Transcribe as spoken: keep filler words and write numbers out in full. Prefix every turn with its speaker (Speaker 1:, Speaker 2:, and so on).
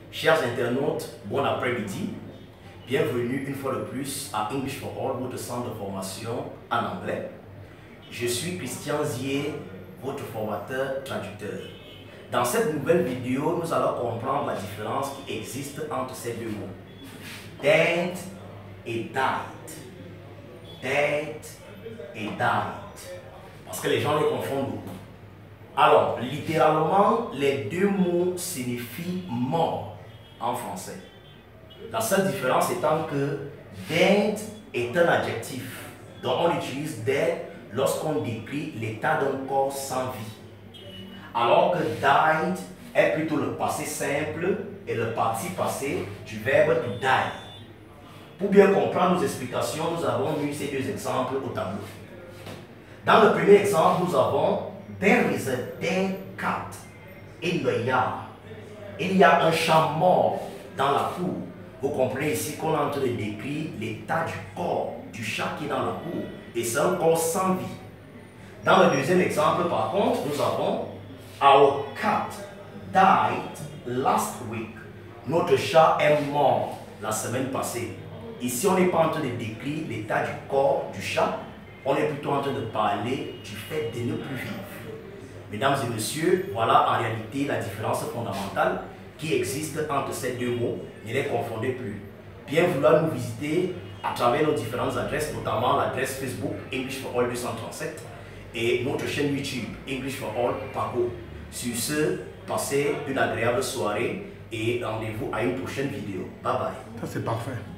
Speaker 1: Chers internautes, bon après-midi. Bienvenue une fois de plus à English for All, votre centre de formation en anglais. Je suis Christian Zier, votre formateur traducteur. Dans cette nouvelle vidéo, nous allons comprendre la différence qui existe entre ces deux mots. Dead et died. Dead et died. Parce que les gens les confondent beaucoup. Alors, littéralement, les deux mots signifient mort en français. La seule différence étant que dead est un adjectif dont on utilise dead lorsqu'on décrit l'état d'un corps sans vie. Alors que died est plutôt le passé simple et le parti passé du verbe to die. Pour bien comprendre nos explications, nous avons mis ces deux exemples au tableau. Dans le premier exemple, nous avons There is a dead cat in the yard. Il y a un chat mort dans la cour. Vous comprenez ici qu'on est en train de décrire l'état du corps du chat qui est dans la cour. Et c'est un corps sans vie. Dans le deuxième exemple, par contre, nous avons Our cat died last week. Notre chat est mort la semaine passée. Ici, on n'est pas en train de décrire l'état du corps du chat. On est plutôt en train de parler du fait de ne plus vivre. Mesdames et messieurs, voilà en réalité la différence fondamentale qui existe entre ces deux mots. Ne les confondez plus. Bien vouloir nous visiter à travers nos différentes adresses, notamment l'adresse Facebook English for All deux cent trente-sept et notre chaîne YouTube English for All Pago. Sur ce, passez une agréable soirée et rendez-vous à une prochaine vidéo. Bye bye.
Speaker 2: Ça c'est parfait.